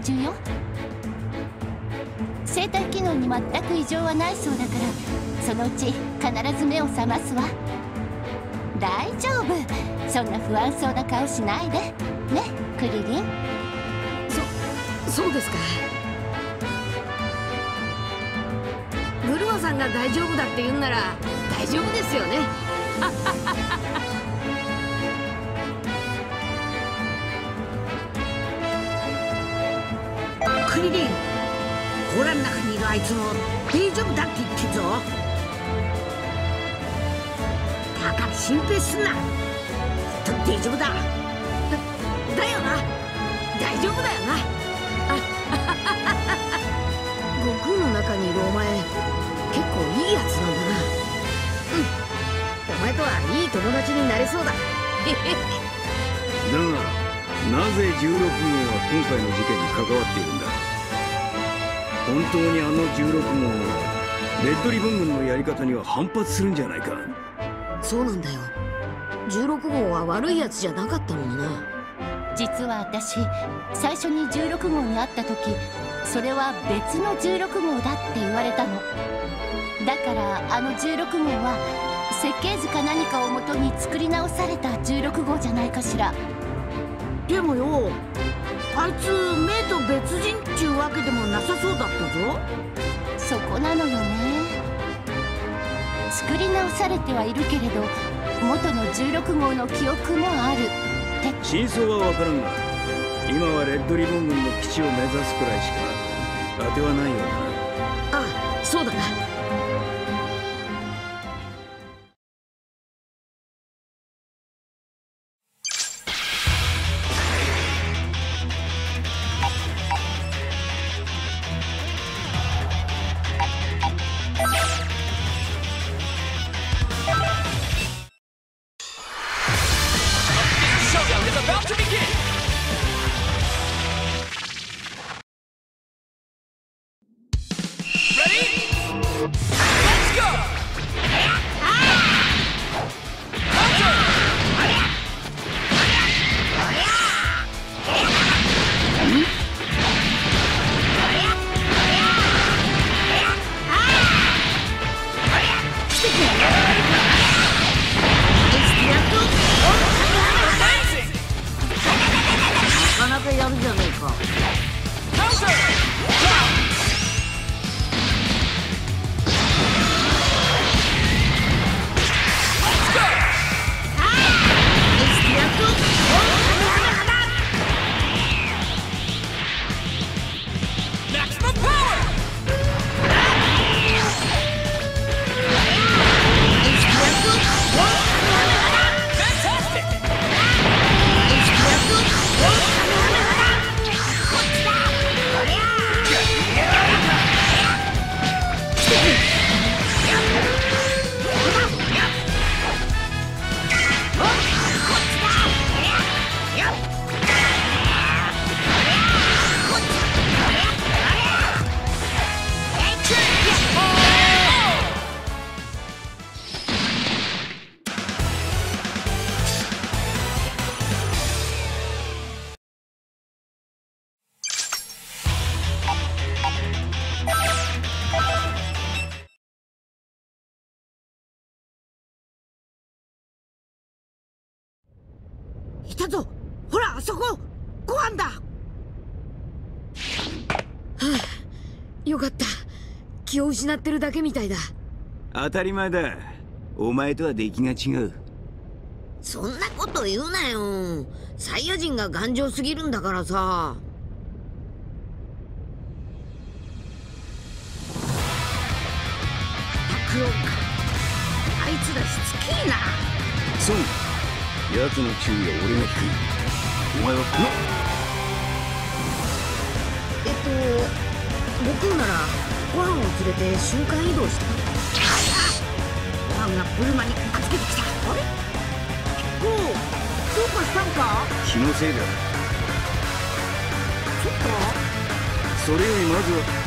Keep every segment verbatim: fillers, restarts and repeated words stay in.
中よ。生体機能に全く異常はないそうだから、そのうち必ず目を覚ますわ。大丈夫、そんな不安そうな顔しないでね、クリリン。 そそうですか。ブルマさんが大丈夫だって言うんなら大丈夫ですよね。 クリリン、甲羅の中にいるあいつも大丈夫だって言ってんぞ。だから心配すんな、きっと大丈夫だ。だだよな、大丈夫だよな。 悟空の中にいるお前、結構いいやつなんだな。うん、お前とはいい友達になれそうだ。だがなぜじゅうろくごうは今回の事件に関わっているんだ。本当にあのじゅうろくごうレッドリボン軍のやり方には反発するんじゃないか。 そうなんだよ、じゅうろくごうは悪いやつじゃなかったのにな。 実は私、最初にじゅうろくごうに会った時、それは別のじゅうろくごうだって言われたの。だからあのじゅうろくごうは設計図か何かをもとに作り直されたじゅうろくごうじゃないかしら。 でもよ、あいつ目と別人っちゅうわけでもなさそうだったぞ。 そこなのよね。作り直されてはいるけれど、元のじゅうろくごうの記憶もあるって。 真相は分からんが、今はレッドリボン軍の基地を目指すくらいしか当てはないようだな。 ああ、そうだな。 なかなかやるじゃねえか。いたぞ、ほらあそこ、ご飯だ。はあ、よかった。気を失ってるだけみたいだ。 当たり前だ、お前とは出来が違う。 そんなこと言うなよ。サイヤ人が頑丈すぎるんだからさ。 クオか、あいつらしつけえな。 そう、奴の注意は俺が引く。お前はこのえっと悟空ならご飯を連れて瞬間移動した。 ご飯がブルマに預けてきた。あれ、ゴー、どうかしたんか。 気のせいだ。 そっか。 それよりまずは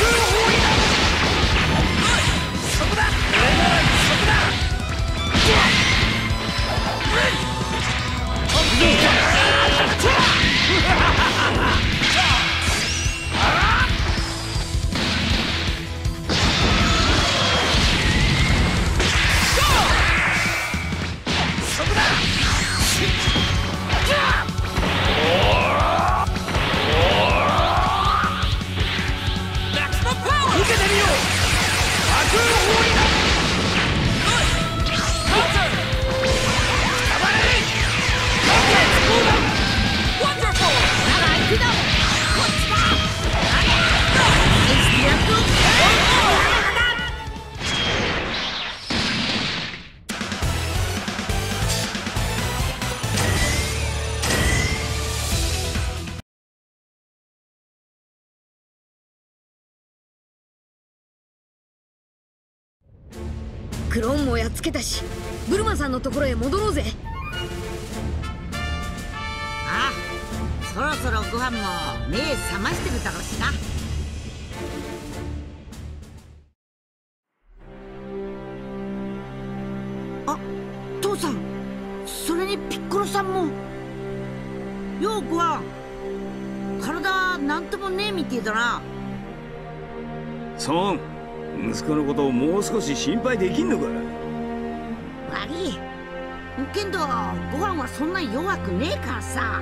クローンもやっつけたし、ブルマさんのところへ戻ろうぜ。 ああ、そろそろご飯も目覚ましてるだろうしな。あ、父さん、それにピッコロさんも。ようごはん、体なんともねえみてえだな。 ソン、息子のことをもう少し心配できんのか。 悪いけんどご飯はそんな弱くねえからさ。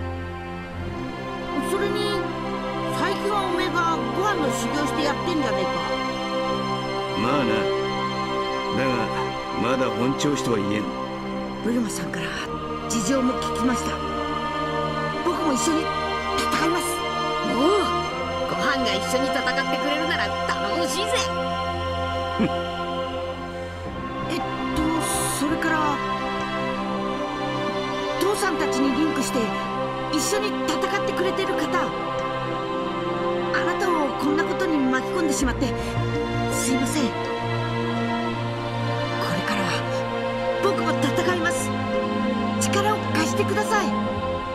それに最近はおめえがご飯の修行してやってんじゃねえか。 まあな、だがまだ本調子とは言えん。 ブルマさんから事情も聞きました。僕も一緒に戦います。 おう、ご飯が一緒に戦ってくれるなら頼もしいぜ。 えっとそれから父さんたちにリンクして一緒に戦ってくれてる方、あなたをこんなことに巻き込んでしまってすいません。これからは僕も戦います。力を貸してください。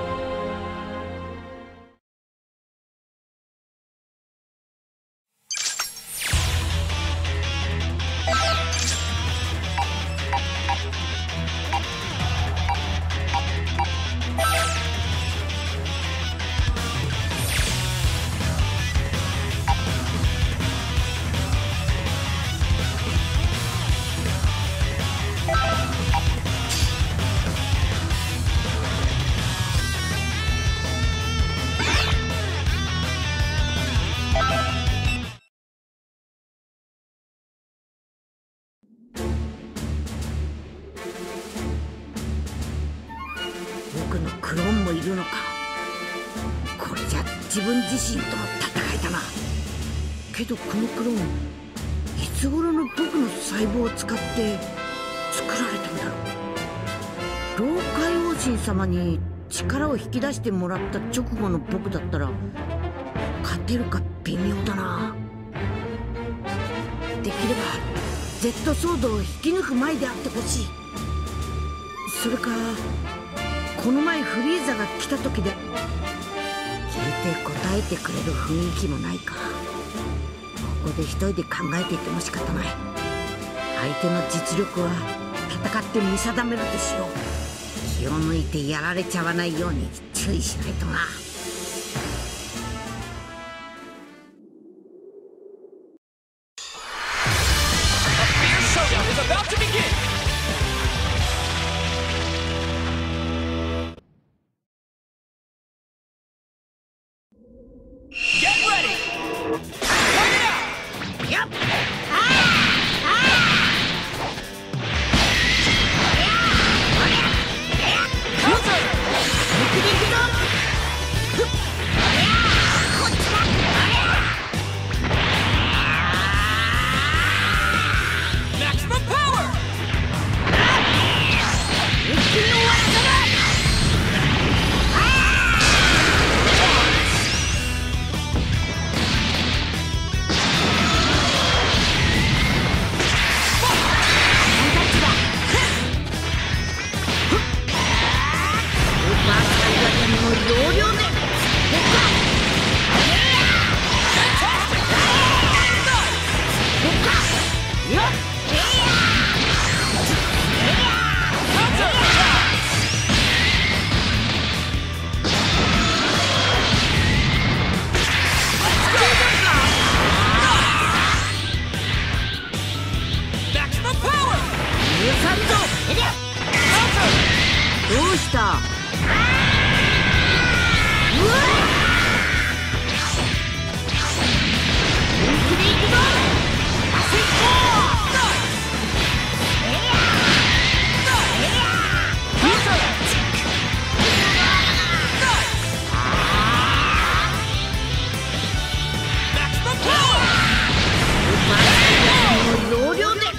僕のクローンもいるのか。これじゃ自分自身との戦いだな。けどこのクローン、いつ頃の僕の細胞を使って作られたんだろう。老海王神様に力を引き出してもらった直後の僕だったら勝てるか微妙だな。できれば Z ソードを引き抜く前であってほしい。それかこの前フリーザが来た時で聞いて答えてくれる雰囲気もないか。ここで一人で考えていても仕方ない。相手の実力は戦って見定めるとしよう。気を抜いてやられちゃわないように注意しないとな。 さんぞ。どうした？うわ本気でいくぞ。容量で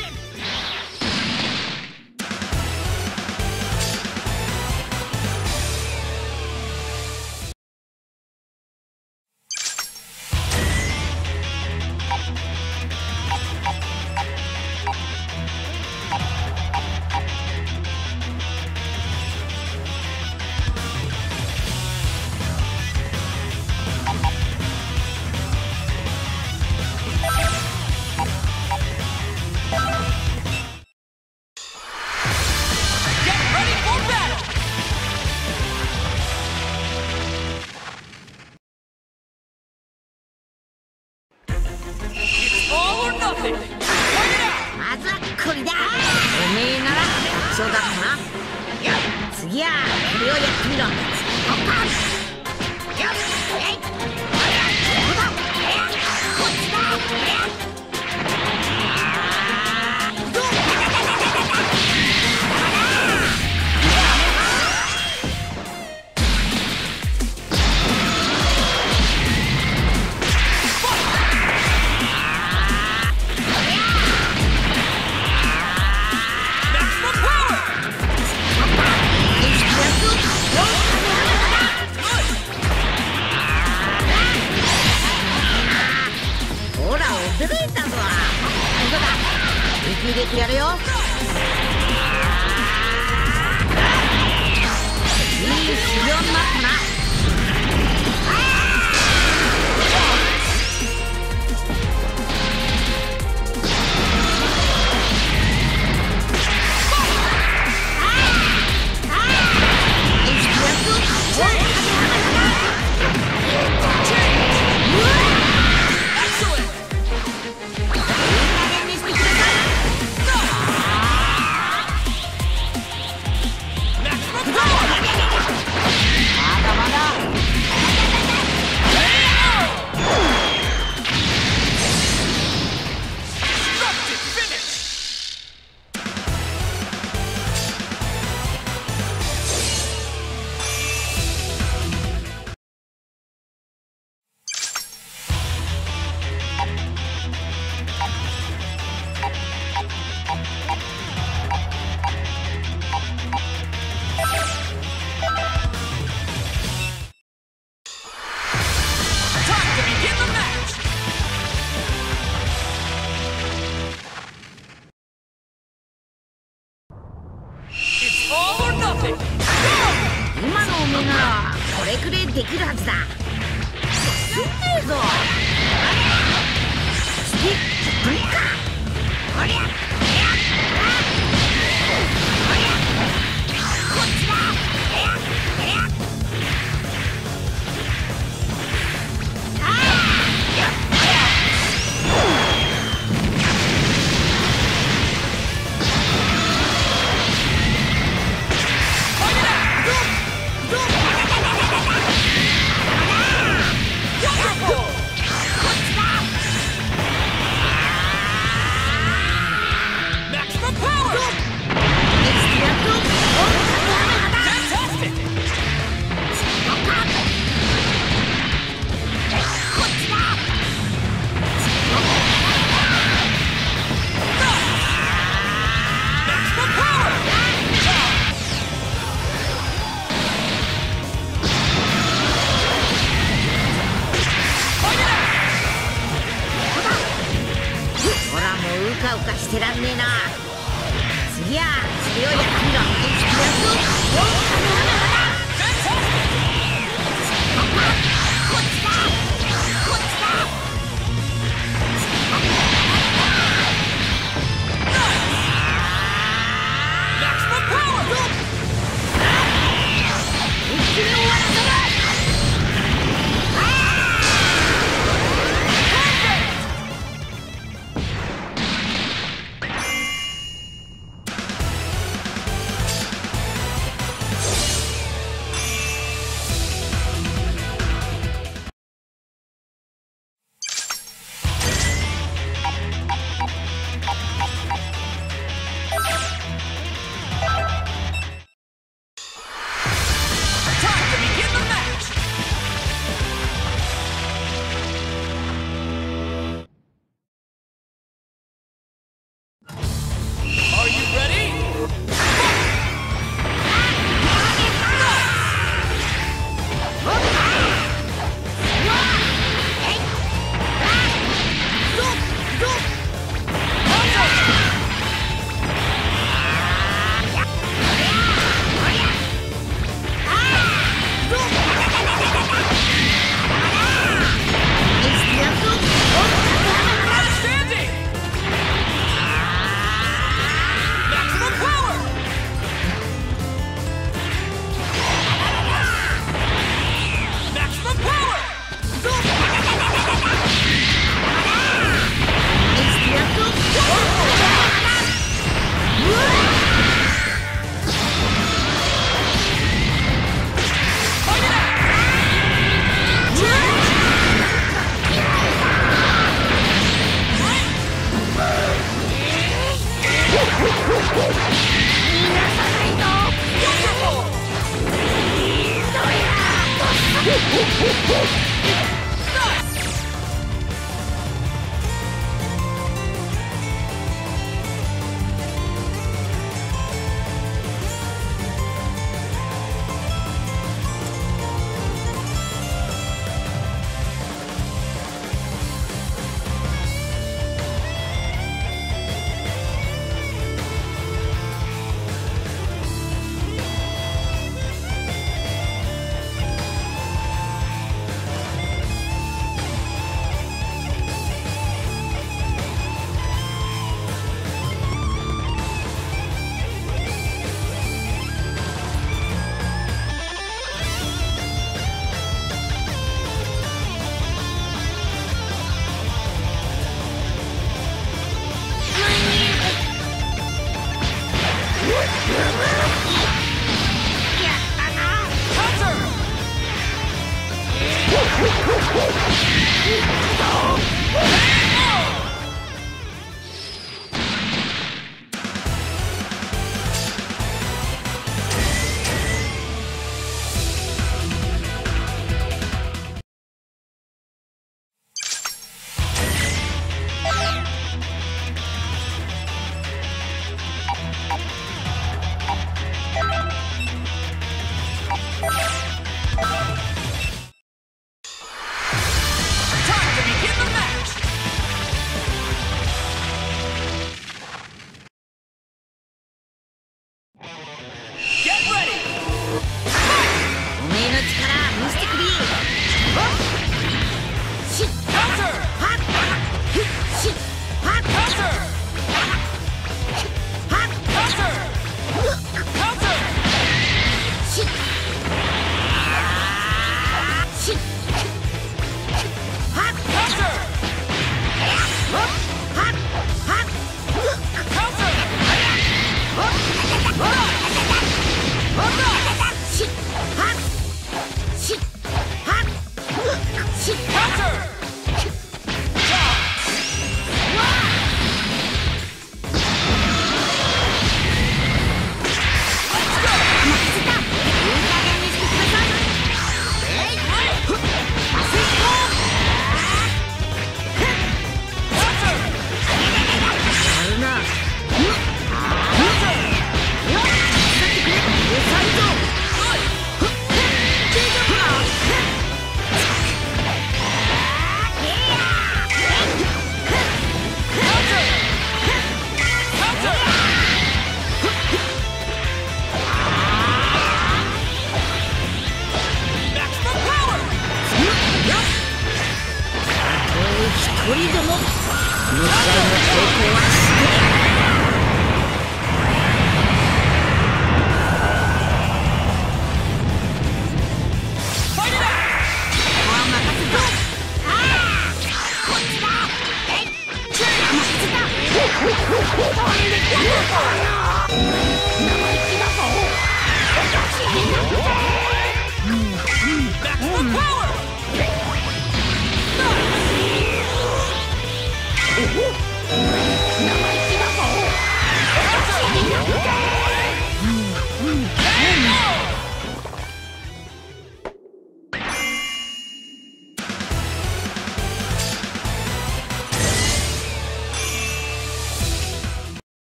まずはこれだ。おめえならそうだったな。次はこれをやってみろ。ほら驚いたぞ。息入れてやるよ。いい修行になったな。今のおめえならこれくらいできるはずだ。すんねえぞ。次ブリか。こりゃこっちだ。うかうかしてらんねえな。次はそれをやってみろ。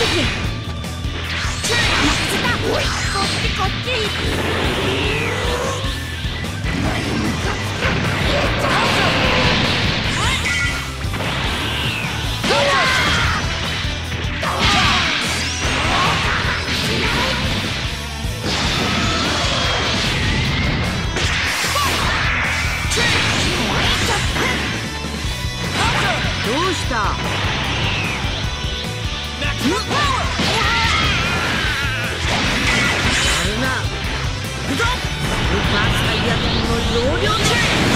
てくれ。 こっちこっち。 どうした？ あるな。行くぞ。スーパーサイヤ人の容量で。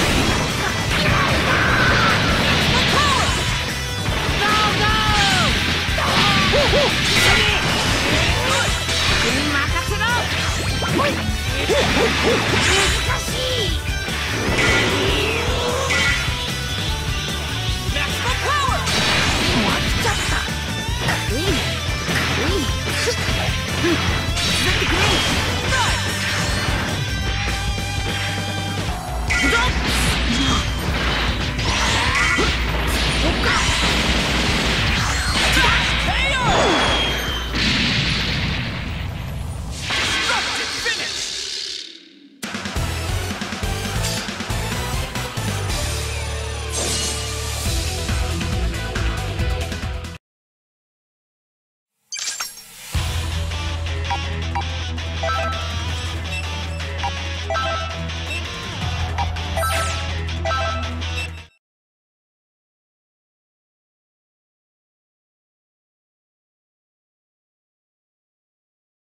君に任せろ。難しい。終わっちゃった。うい、うい、ふっ。